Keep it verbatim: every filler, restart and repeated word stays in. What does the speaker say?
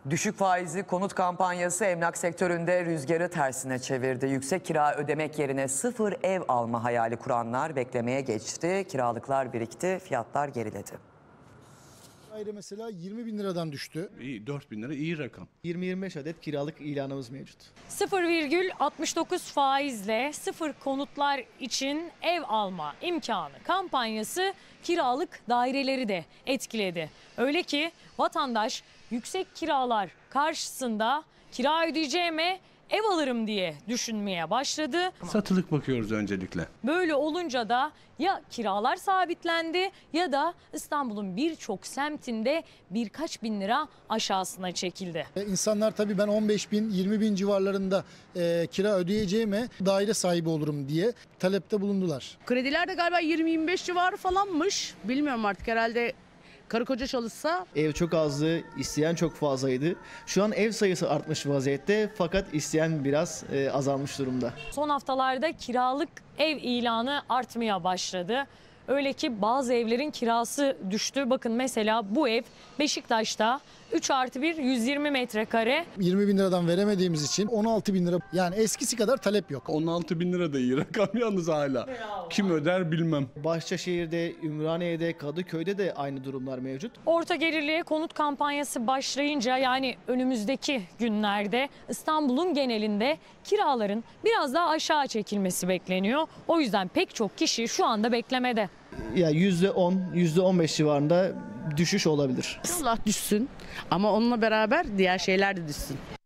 Düşük faizli konut kampanyası emlak sektöründe rüzgarı tersine çevirdi. Yüksek kira ödemek yerine sıfır ev alma hayali kuranlar beklemeye geçti. Kiralıklar birikti, fiyatlar geriledi. Daire mesela yirmi bin liradan düştü. İyi, dört bin lira iyi rakam. yirmi yirmi beş adet kiralık ilanımız mevcut. sıfır virgül altmış dokuz faizle sıfır konutlar için ev alma imkanı kampanyası kiralık daireleri de etkiledi. Öyle ki vatandaş yüksek kiralar karşısında kira ödeyeceğime ev alırım diye düşünmeye başladı. Satılık bakıyoruz öncelikle. Böyle olunca da ya kiralar sabitlendi ya da İstanbul'un birçok semtinde birkaç bin lira aşağısına çekildi. E, İnsanlar tabii ben on beş bin yirmi bin civarlarında e, kira ödeyeceğime daire sahibi olurum diye talepte bulundular. Krediler de galiba yirmi yirmi beş civarı falanmış. Bilmiyorum artık, herhalde karı koca çalışsa. Ev çok azdı, isteyen çok fazlaydı. Şu an ev sayısı artmış vaziyette fakat isteyen biraz e, azalmış durumda. Son haftalarda kiralık ev ilanı artmaya başladı. Öyle ki bazı evlerin kirası düştü. Bakın mesela bu ev Beşiktaş'ta üç artı bir yüz yirmi metrekare. yirmi bin liradan veremediğimiz için on altı bin lira, yani eskisi kadar talep yok. on altı bin lira da iyi rakam yalnız hala. Kim öder bilmem. Bahçeşehir'de, Ümraniye'de, Kadıköy'de de aynı durumlar mevcut. Orta gelirliye konut kampanyası başlayınca, yani önümüzdeki günlerde İstanbul'un genelinde kiraların biraz daha aşağı çekilmesi bekleniyor. O yüzden pek çok kişi şu anda beklemede. Ya yüzde on, yüzde on beş civarında düşüş olabilir. Allah düşsün ama onunla beraber diğer şeyler de düşsün.